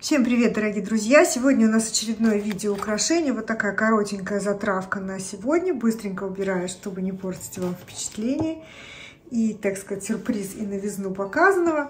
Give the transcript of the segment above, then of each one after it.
Всем привет, дорогие друзья! Сегодня у нас очередное видео украшение. Вот такая коротенькая затравка на сегодня. Быстренько убираю, чтобы не портить вам впечатление. И, так сказать, сюрприз и новизну показанного.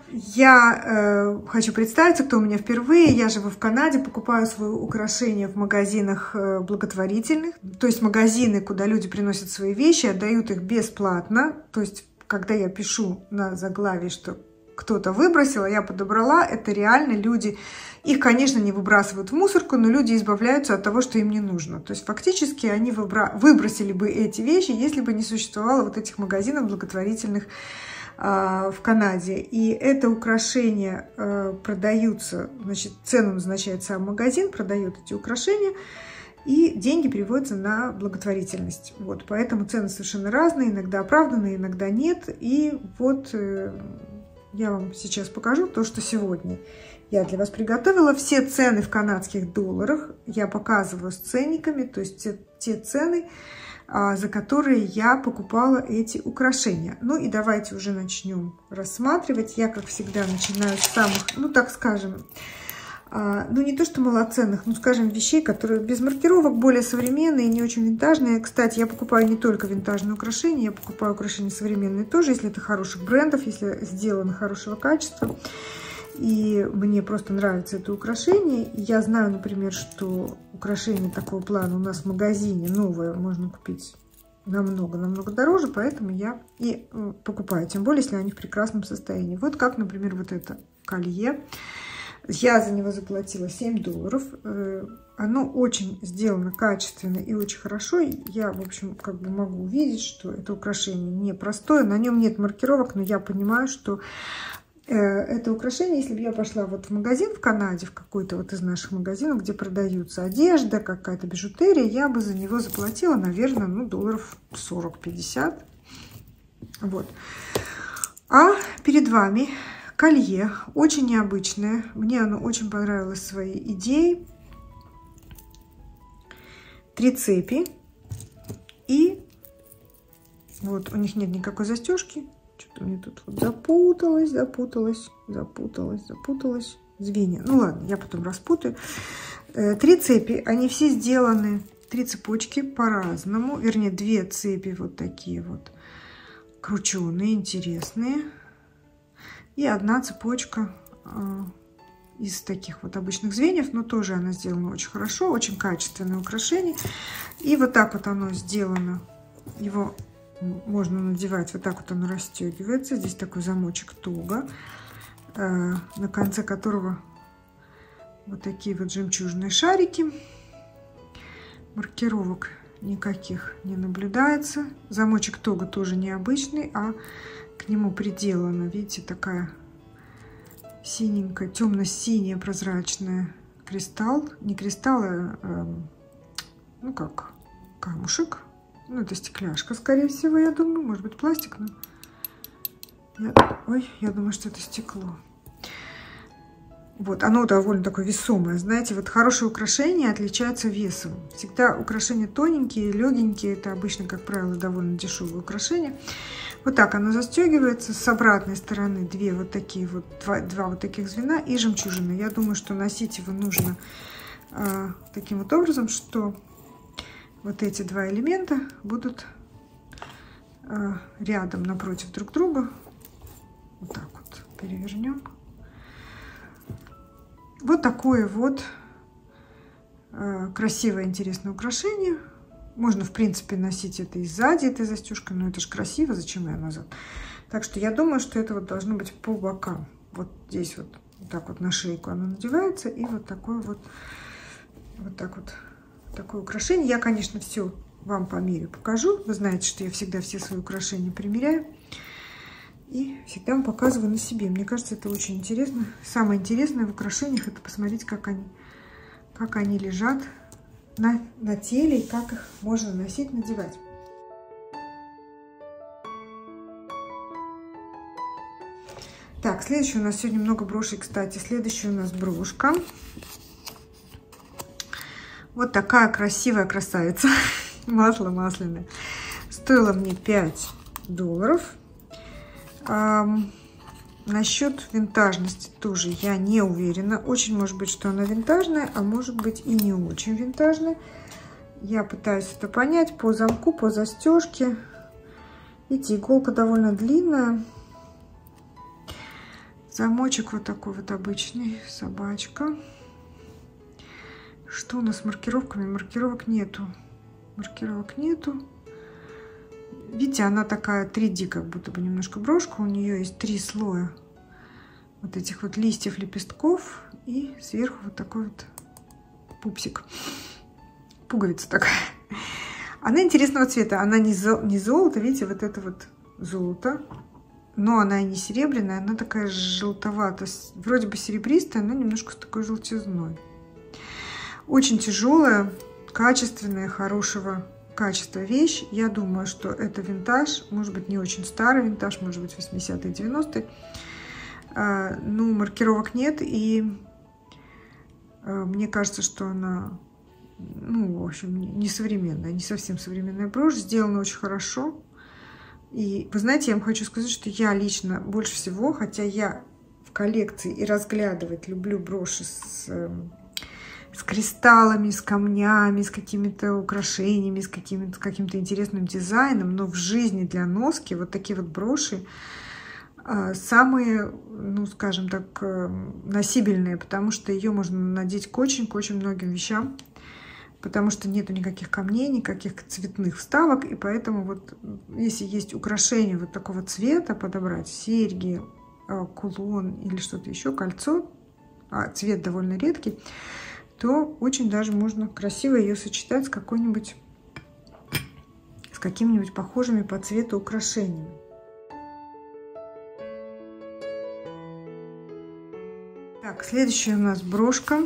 Я хочу представиться, кто у меня впервые. Я живу в Канаде, покупаю свои украшения в магазинах благотворительных. То есть магазины, куда люди приносят свои вещи, отдают их бесплатно. То есть, когда я пишу на заглавии, что кто-то выбросил, а я подобрала, это реально люди. Их, конечно, не выбрасывают в мусорку, но люди избавляются от того, что им не нужно. То есть фактически они выбросили бы эти вещи, если бы не существовало вот этих магазинов благотворительных в Канаде. И это украшения продаются, значит, цену назначает сам магазин, продает эти украшения, и деньги переводятся на благотворительность. Вот, поэтому цены совершенно разные, иногда оправданные, иногда нет. И вот я вам сейчас покажу то, что сегодня я для вас приготовила. Все цены в канадских долларах я показываю с ценниками, то есть те цены, за которые я покупала эти украшения. Ну и давайте уже начнем рассматривать. Я, как всегда, начинаю с самых, ну так скажем, ну не то что малоценных, ну скажем, вещей, которые без маркировок, более современные, не очень винтажные. Кстати, я покупаю не только винтажные украшения, я покупаю украшения современные тоже, если это хороших брендов, если сделано хорошего качества. И мне просто нравится это украшение. Я знаю, например, что украшение такого плана у нас в магазине новое можно купить намного дороже, поэтому я и покупаю, тем более, если они в прекрасном состоянии. Вот как, например, вот это колье. Я за него заплатила $7. Оно очень сделано качественно и очень хорошо. Я, в общем, как бы могу увидеть, что это украшение непростое. На нем нет маркировок, но я понимаю, что это украшение, если бы я пошла вот в магазин в Канаде, в какой-то вот из наших магазинов, где продаются одежда, какая-то бижутерия, я бы за него заплатила, наверное, ну, долларов 40-50. Вот. А перед вами колье, очень необычное. Мне оно очень понравилось своей идеей. 3 цепи. И вот у них нет никакой застежки. Что-то мне тут вот запуталось звенья. Ну ладно, я потом распутаю. 3 цепи, они все сделаны, 3 цепочки по-разному. Вернее, 2 цепи вот такие вот крученые, интересные. И 1 цепочка из таких вот обычных звеньев, но тоже она сделана очень хорошо, очень качественное украшение. И вот так вот оно сделано. Его можно надевать, вот так вот оно расстегивается. Здесь такой замочек туго, на конце которого вот такие вот жемчужные шарики. Маркировок никаких не наблюдается. Замочек туго тоже необычный, а к нему приделана, видите, такая синенькая, темно-синяя прозрачная кристалл. Не кристалл, а ну как, камушек. Ну, это стекляшка, скорее всего, я думаю. Может быть, пластик, но я думаю, что это стекло. Вот, оно довольно такое весомое. Знаете, вот хорошие украшения отличаются весом. Всегда украшения тоненькие, легенькие. Это обычно, как правило, довольно дешевые украшения. Вот так оно застегивается. С обратной стороны два вот таких звена и жемчужина. Я думаю, что носить его нужно таким вот образом, что вот эти 2 элемента будут рядом, напротив друг друга. Вот так вот перевернем. Вот такое вот красивое, интересное украшение. Можно, в принципе, носить это и сзади, этой застежкой, но это же красиво, зачем ее назад? Так что я думаю, что это вот должно быть по бокам. Вот здесь вот так вот на шейку оно надевается, и вот такое вот так вот. Такое украшение. Я, конечно, все вам померю, покажу. Вы знаете, что я всегда все свои украшения примеряю. И всегда вам показываю на себе. Мне кажется, это очень интересно. Самое интересное в украшениях — это посмотреть, как они лежат на теле и как их можно носить, надевать. Так, следующее у нас сегодня много брошей, кстати. Следующая у нас брошка. Вот такая красивая красавица. Масло масляное. Стоило мне $5. Насчет винтажности тоже я не уверена. Очень может быть, что она винтажная, а может быть и не очень винтажная. Я пытаюсь это понять по замку, по застежке. Видите, иголка довольно длинная. Замочек вот такой вот обычный, собачка. Что у нас с маркировками? Маркировок нету. Маркировок нету. Видите, она такая 3D, как будто бы немножко брошка. У нее есть 3 слоя вот этих вот листьев, лепестков. И сверху вот такой вот пупсик. Пуговица такая. Она интересного цвета. Она не золото, видите, вот это вот золото. Но она и не серебряная, она такая желтоватая. Вроде бы серебристая, но немножко с такой желтизной. Очень тяжелая, качественная, хорошего качества вещь. Я думаю, что это винтаж. Может быть, не очень старый винтаж, может быть, 80-е, 90-е. Ну, маркировок нет. И мне кажется, что она, ну, в общем, не современная, не совсем современная брошь. Сделана очень хорошо. И вы знаете, я вам хочу сказать, что я лично больше всего, хотя я в коллекции и разглядывать люблю броши с кристаллами, с камнями, с какими-то украшениями, с каким-то интересным дизайном, но в жизни для носки вот такие вот броши самые, ну, скажем так, носибельные, потому что ее можно надеть к очень многим вещам. Потому что нету никаких камней, никаких цветных вставок. И поэтому вот если есть украшения вот такого цвета подобрать, серьги, кулон или что-то еще, кольцо, а цвет довольно редкий, то очень даже можно красиво ее сочетать с каким-нибудь похожими по цвету украшениями. Так, следующая у нас брошка.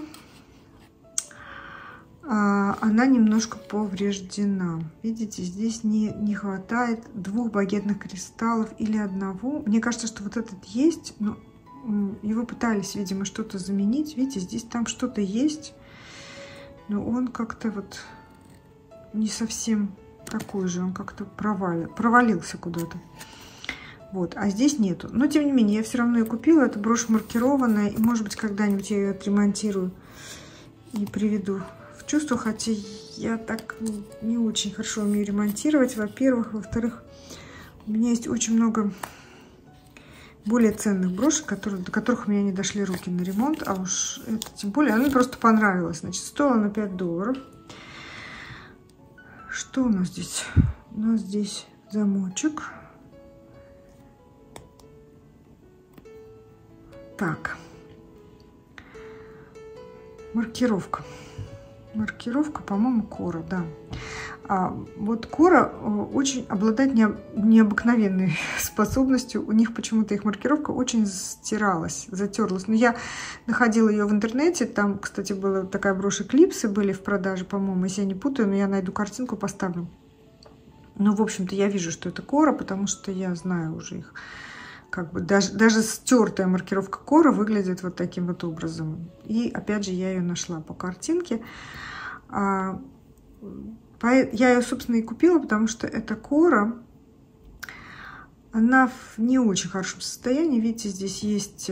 Она немножко повреждена. Видите, здесь не хватает 2 багетных кристаллов или 1. Мне кажется, что вот этот есть, но его пытались, видимо, что-то заменить. Видите, здесь там что-то есть, но он как-то вот не совсем такой же. Он как-то провалился куда-то. Вот, а здесь нету. Но, тем не менее, я все равно ее купила. Эта брошь маркированная. И, может быть, когда-нибудь я ее отремонтирую и приведу чувство, хотя я так не очень хорошо умею ремонтировать, во-первых. Во-вторых, у меня есть очень много более ценных брошек, до которых у меня не дошли руки на ремонт, а уж это тем более, она мне просто понравилась. Значит, стоила на $5. Что у нас здесь? У нас здесь замочек. Так. Маркировка. Маркировка, по-моему, Кора, да. Вот Кора очень обладает необыкновенной способностью. У них почему-то их маркировка очень стиралась, затерлась. Но я находила ее в интернете. Там, кстати, была такая брошь, клипсы были в продаже, по-моему, если я не путаю, но я найду картинку, поставлю. Ну, в общем-то, я вижу, что это Кора, потому что я знаю уже их. Как бы даже стертая маркировка Кора выглядит вот таким вот образом. И опять же я ее нашла по картинке. Я ее, собственно, и купила, потому что эта Кора, она в не очень хорошем состоянии. Видите, здесь есть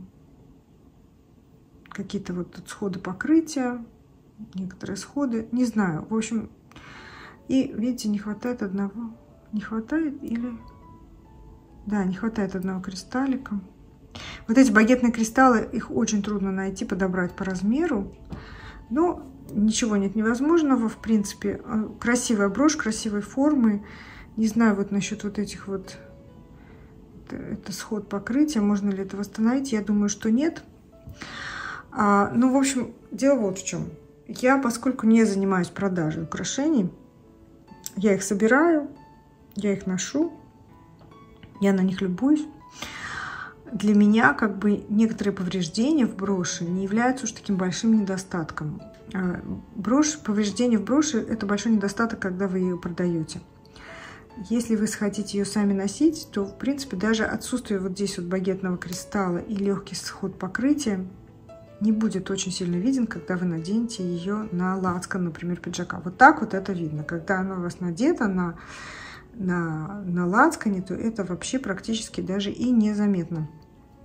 какие-то вот тут сходы покрытия, некоторые сходы, не знаю. В общем, и видите, не хватает одного. Не хватает или... Да, не хватает 1 кристаллика. Вот эти багетные кристаллы, их очень трудно найти, подобрать по размеру. Но ничего нет невозможного. В принципе, красивая брошь, красивой формы. Не знаю вот насчет вот этих вот... Это сход покрытия. Можно ли это восстановить? Я думаю, что нет. Ну, в общем, дело вот в чем. Я, поскольку не занимаюсь продажей украшений, я их собираю, я их ношу. Я на них любуюсь. Для меня как бы некоторые повреждения в броши не являются уж таким большим недостатком. Повреждение в броши – это большой недостаток, когда вы ее продаете. Если вы хотите ее сами носить, то, в принципе, даже отсутствие вот здесь вот багетного кристалла и легкий сход покрытия не будет очень сильно виден, когда вы наденете ее на лацкан, например, пиджака. Вот так вот это видно. Когда она у вас надета на лацкане, то это вообще практически даже и незаметно.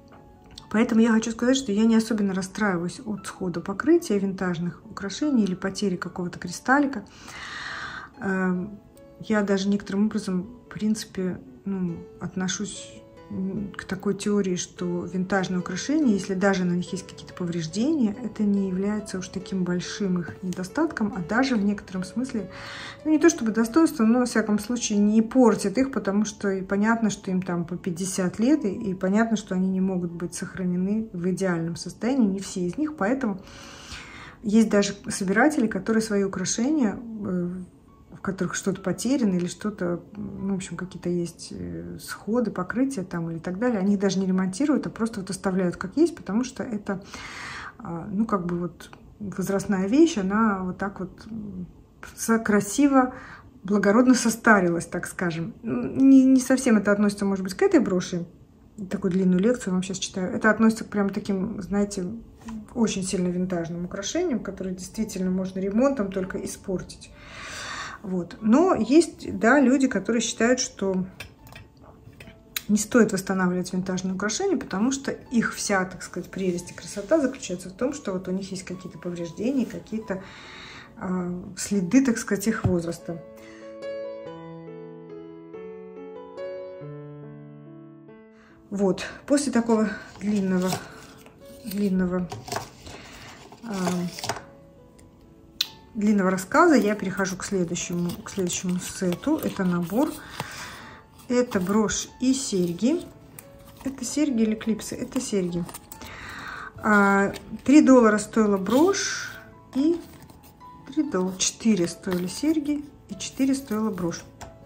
Поэтому я хочу сказать, что я не особенно расстраиваюсь от схода покрытия винтажных украшений или потери какого-то кристаллика. Я даже некоторым образом, в принципе, отношусь к такой теории, что винтажные украшения, если даже на них есть какие-то повреждения, это не является уж таким большим их недостатком, а даже в некотором смысле, не то чтобы достоинством, но, во всяком случае, не портит их, потому что и понятно, что им там по 50 лет, и понятно, что они не могут быть сохранены в идеальном состоянии, не все из них, поэтому есть даже собиратели, которые свои украшения, в которых что-то потеряно или что-то, в общем, какие-то есть сходы, покрытия там или так далее, они их даже не ремонтируют, а просто вот оставляют как есть, потому что это, как бы вот возрастная вещь, она вот так вот красиво, благородно состарилась, так скажем. Не совсем это относится, может быть, к этой броши, такую длинную лекцию вам сейчас читаю, это относится к прям таким, знаете, очень сильно винтажным украшениям, которые действительно можно ремонтом только испортить. Вот. Но есть, да, люди, которые считают, что не стоит восстанавливать винтажные украшения, потому что их вся, так сказать, прелесть и красота заключается в том, что вот у них есть какие-то повреждения, какие-то следы, так сказать, их возраста. Вот. После такого длинного рассказа я перехожу к следующему сету. Это набор. Это брошь и серьги. Это серьги или клипсы? Это серьги. $3 стоила брошь и $4 стоили серьги и 4 стоила брошь.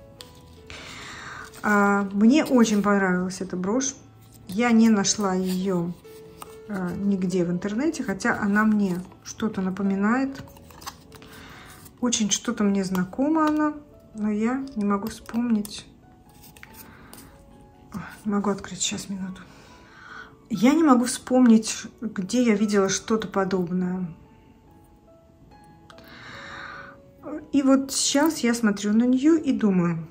Мне очень понравилась эта брошь. Я не нашла ее нигде в интернете, хотя она мне что-то напоминает. Очень что-то мне знакомо она, но я не могу вспомнить. Не могу открыть сейчас, минуту. Я не могу вспомнить, где я видела что-то подобное. И вот сейчас я смотрю на нее и думаю.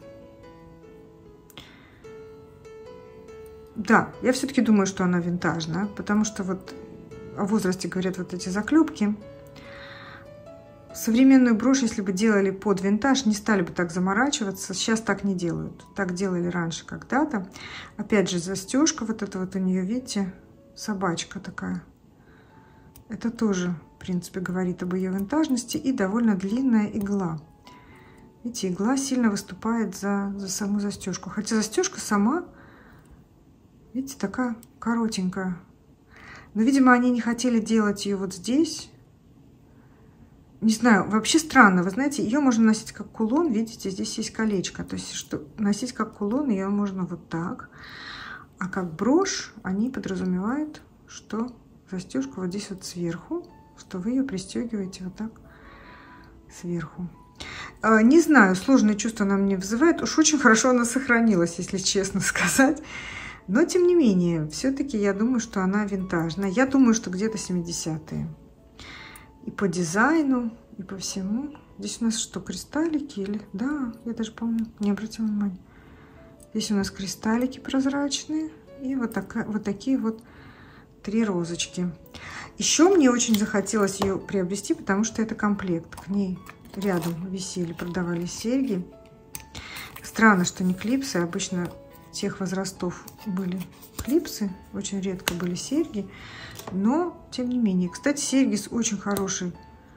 Да, я все-таки думаю, что она винтажная, потому что вот о возрасте говорят вот эти заклепки. Современную брошь, если бы делали под винтаж, не стали бы так заморачиваться. Сейчас так не делают. Так делали раньше когда-то. Опять же, застежка вот эта вот у нее, видите, собачка такая. Это тоже, в принципе, говорит об ее винтажности. И довольно длинная игла. Видите, игла сильно выступает за саму застежку. Хотя застежка сама, видите, такая коротенькая. Но, видимо, они не хотели делать ее вот здесь. Не знаю, вообще странно. Вы знаете, ее можно носить как кулон. Видите, здесь есть колечко. То есть, что носить как кулон ее можно вот так. А как брошь они подразумевают, что застежка вот здесь вот сверху, что вы ее пристегиваете вот так сверху. Не знаю, сложные чувства она мне вызывает. Уж очень хорошо она сохранилась, если честно сказать. Но, тем не менее, все-таки я думаю, что она винтажная. Я думаю, что где-то 70-е. И по дизайну, и по всему. Здесь у нас что, кристаллики или... Да, я даже, по-моему, не обратила внимания. Здесь у нас кристаллики прозрачные. И вот такие вот 3 розочки. Еще мне очень захотелось ее приобрести, потому что это комплект. К ней рядом висели, продавались серьги. Странно, что не клипсы. Обычно тех возрастов были клипсы. Очень редко были серьги. Но, тем не менее. Кстати, серьги с очень хорошей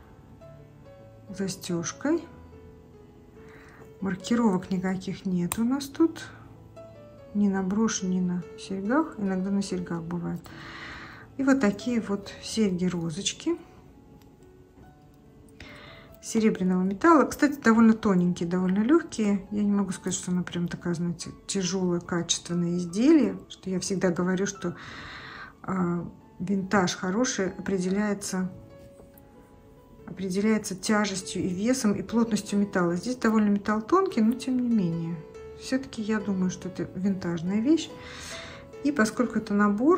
застежкой. Маркировок никаких нет у нас тут. Ни на броши, ни на серьгах. Иногда на серьгах бывает. И вот такие вот серьги-розочки. Серебряного металла. Кстати, довольно тоненькие, довольно легкие. Я не могу сказать, что она прям такая, знаете, тяжелое, качественное изделие. Что я всегда говорю, что винтаж хороший определяется тяжестью и весом, и плотностью металла. Здесь довольно металл тонкий, но тем не менее. Все-таки я думаю, что это винтажная вещь. И поскольку это набор,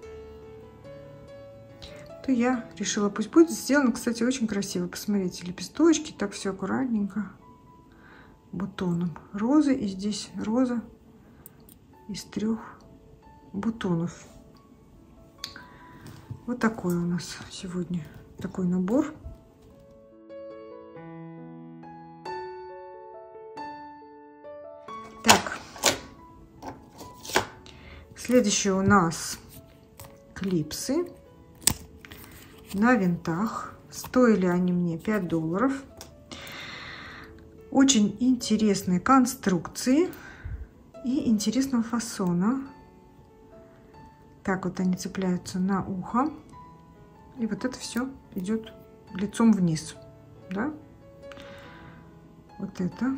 то я решила, пусть будет сделано, кстати, очень красиво. Посмотрите, лепесточки, так все аккуратненько, бутоном розы. И здесь роза из 3 бутонов. Вот такой у нас сегодня такой набор. Так, следующее у нас клипсы на винтах. Стоили они мне $5. Очень интересные конструкции и интересного фасона. Так вот они цепляются на ухо. И вот это все идет лицом вниз. Да? Вот это.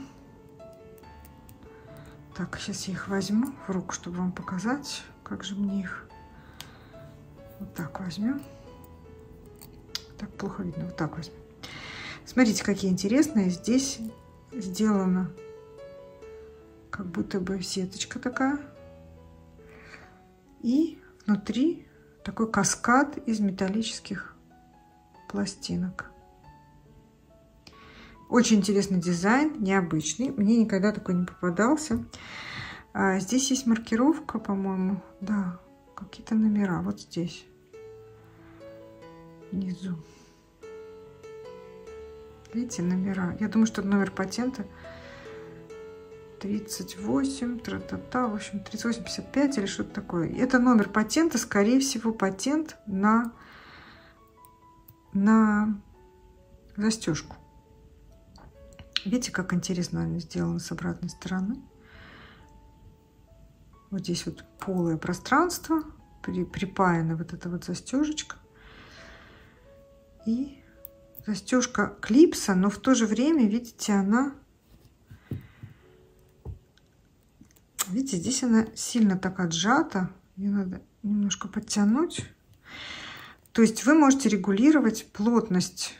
Так, сейчас я их возьму в руку, чтобы вам показать, как же мне их. Вот так возьмем. Так плохо видно. Вот так возьмем. Смотрите, какие интересные. Здесь сделана как будто бы сеточка такая. И внутри такой каскад из металлических пластинок. Очень интересный дизайн, необычный. Мне никогда такой не попадался. Здесь есть маркировка, по-моему. Да, какие-то номера. Вот здесь. Внизу. Видите, номера. Я думаю, что это номер патента. 38, тра-та-та, в общем, 3855 или что-то такое. Это номер патента, скорее всего, патент на застежку. Видите, как интересно они сделаны с обратной стороны. Вот здесь вот полое пространство, припаяна вот эта вот застежечка. И застежка клипса, но в то же время, видите, она... Видите, здесь она сильно так отжата. Ее надо немножко подтянуть. То есть вы можете регулировать плотность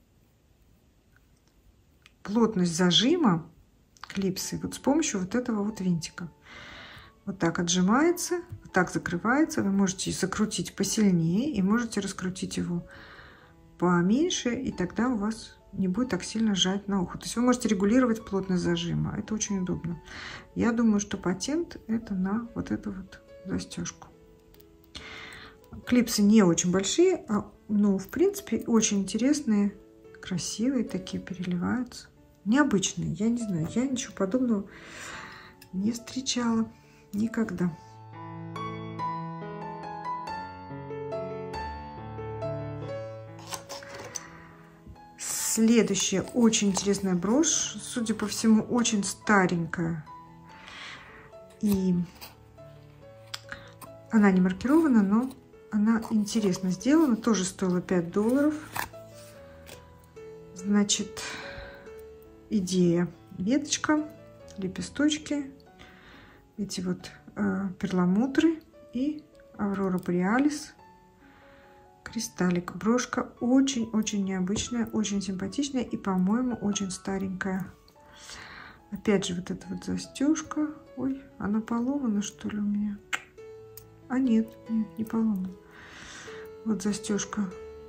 зажима клипсы вот с помощью вот этого вот винтика. Вот так отжимается, вот так закрывается. Вы можете закрутить посильнее и можете раскрутить его поменьше, и тогда у вас не будет так сильно жать на ухо. То есть вы можете регулировать плотность зажима. Это очень удобно. Я думаю, что патент это на вот эту вот застежку. Клипсы не очень большие, но в принципе очень интересные, красивые такие, переливаются. Необычные, я не знаю, я ничего подобного не встречала никогда. Следующая очень интересная брошь, судя по всему, очень старенькая. И она не маркирована, но она интересно сделана. Тоже стоила $5. Значит, идея: веточка, лепесточки, эти вот перламутры и Аврора Бореалис. Кристаллик. Брошка очень-очень необычная, очень симпатичная и, по-моему, очень старенькая. Опять же, вот эта вот застежка. Ой, она поломана, что ли, у меня? А нет, не поломана. Вот застежка.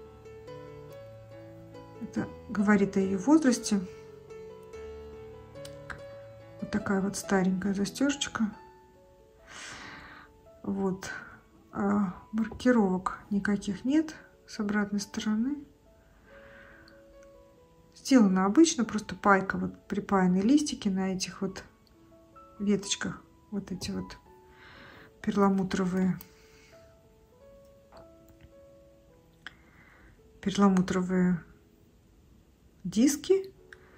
Это говорит о ее возрасте. Вот такая вот старенькая застежечка. Вот. Маркировок никаких нет с обратной стороны. Сделано обычно, просто пайка, вот припаяны листики на этих вот веточках. Вот эти вот перламутровые диски.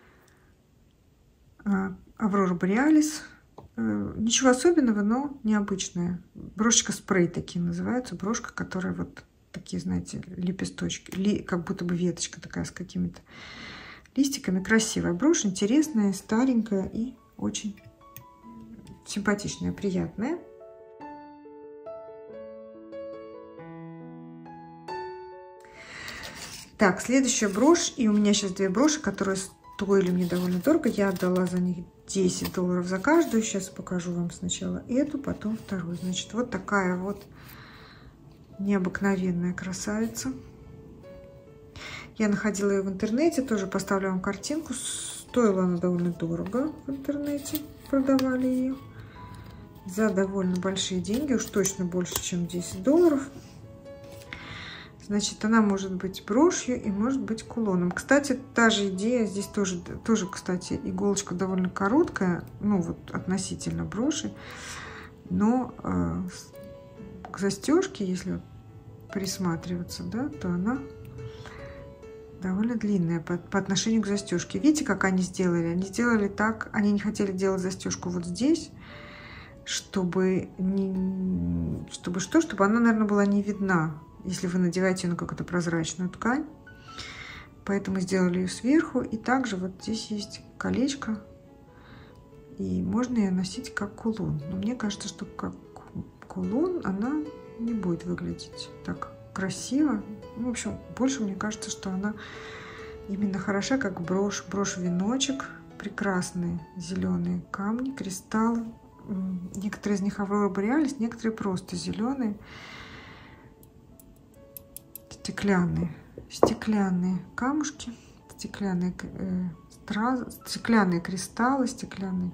Аврора Бореалис. Ничего особенного, но необычная. Брошечка спрей такие называются. Брошка, которая вот такие, знаете, лепесточки. Как будто бы веточка такая с какими-то листиками. Красивая брошь, интересная, старенькая и очень симпатичная, приятная. Так, следующая брошь. И у меня сейчас две броши, которые стоили мне довольно дорого. Я отдала за них $10 за каждую. Сейчас покажу вам сначала эту, потом вторую. Значит, вот такая вот необыкновенная красавица. Я находила ее в интернете, тоже поставлю вам картинку. Стоила она довольно дорого в интернете. Продавали ее за довольно большие деньги. Уж точно больше, чем $10. Значит, она может быть брошью и может быть кулоном. Кстати, та же идея здесь тоже, кстати, иголочка довольно короткая, ну вот относительно броши, но к застежке, если присматриваться, да, то она довольно длинная по отношению к застежке. Видите, как они сделали? Они сделали так, они не хотели делать застежку вот здесь, чтобы она, наверное, была не видна, если вы надеваете на какую-то прозрачную ткань. Поэтому сделали ее сверху. И также вот здесь есть колечко. И можно ее носить как кулон. Но мне кажется, что как кулон она не будет выглядеть так красиво. Ну, в общем, больше мне кажется, что она именно хороша как брошь. Брошь-веночек. Прекрасные зеленые камни, кристаллы. Некоторые из них Аврора Бореалис, некоторые просто зеленые. Стеклянные камушки, стеклянные кристаллы, стеклянные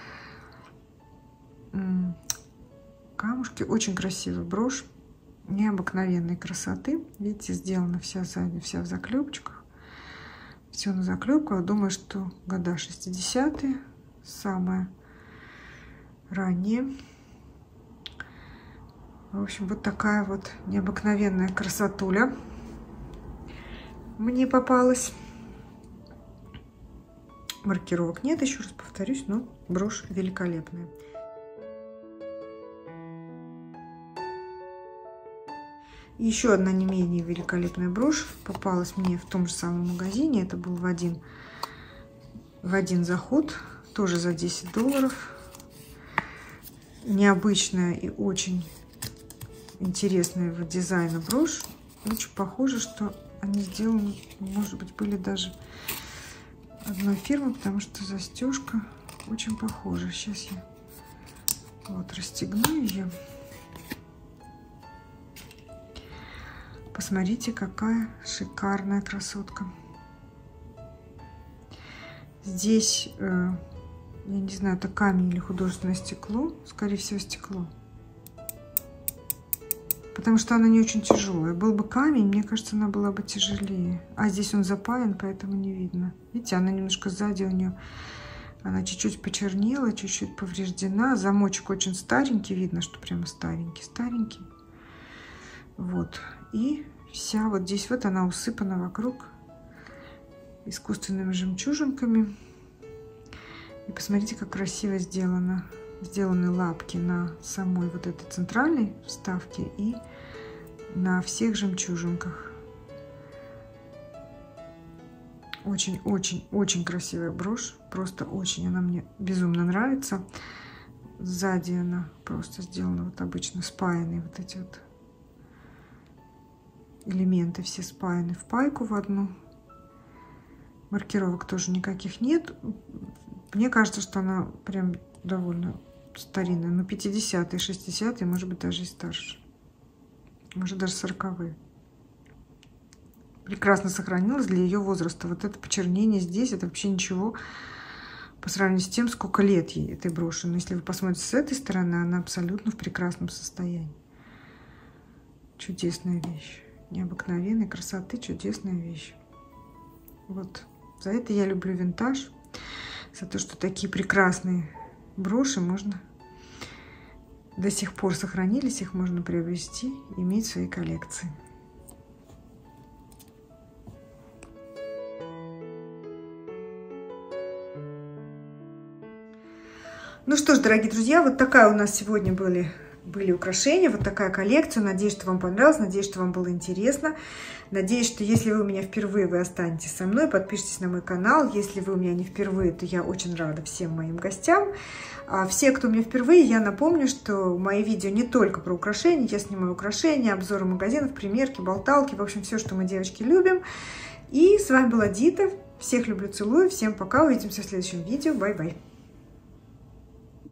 камушки. Очень красивая брошь, необыкновенной красоты. Видите, сделана вся сзади, вся в заклепочках. Все на заклепках. Думаю, что года 60-е, самое ранее. В общем, вот такая вот необыкновенная красотуля мне попалась. Маркировок нет, еще раз повторюсь, но брошь великолепная. Еще одна не менее великолепная брошь попалась мне в том же самом магазине. Это был в один заход, тоже за $10. Необычная и очень интересная вот дизайна брошь. Очень похоже, что они сделаны, может быть, были даже одной фирмы, потому что застежка очень похожа. Сейчас я вот расстегну ее. Посмотрите, какая шикарная красотка. Здесь, я не знаю, это камень или художественное стекло. Скорее всего, стекло. Потому что она не очень тяжелая. Был бы камень, мне кажется, она была бы тяжелее. А здесь он запаян, поэтому не видно. Видите, она немножко сзади у нее. Она чуть-чуть почернела, чуть-чуть повреждена. Замочек очень старенький. Видно, что прямо старенький. Вот. И вся вот здесь вот она усыпана вокруг искусственными жемчужинками. И посмотрите, как красиво сделано. Сделаны лапки на самой вот этой центральной вставке и на всех жемчужинках. Очень красивая брошь. Просто очень. Она мне безумно нравится. Сзади она просто сделана вот обычно спаянные вот эти вот элементы. Все спаяны в пайку в одну. Маркировок тоже никаких нет. Мне кажется, что она прям довольно старинная. Но 50-е, 60-е, может быть, даже и старше. Может, даже 40-е. Прекрасно сохранилась для ее возраста. Вот это почернение здесь, это вообще ничего по сравнению с тем, сколько лет ей этой броши. Но если вы посмотрите с этой стороны, она абсолютно в прекрасном состоянии. Чудесная вещь. Необыкновенной красоты, чудесная вещь. Вот. За это я люблю винтаж. За то, что такие прекрасные броши можно до сих пор сохранились, их можно приобрести, иметь в своей коллекции. Ну что ж, дорогие друзья, вот такая у нас сегодня были украшения, вот такая коллекция. Надеюсь, что вам понравилось, надеюсь, что вам было интересно. Надеюсь, что если вы у меня впервые, вы останетесь со мной, подпишитесь на мой канал. Если вы у меня не впервые, то я очень рада всем моим гостям. А все, кто у меня впервые, я напомню, что мои видео не только про украшения. Я снимаю украшения, обзоры магазинов, примерки, болталки, в общем, все, что мы, девочки, любим. И с вами была Дита. Всех люблю, целую. Всем пока. Увидимся в следующем видео. Бай-бай.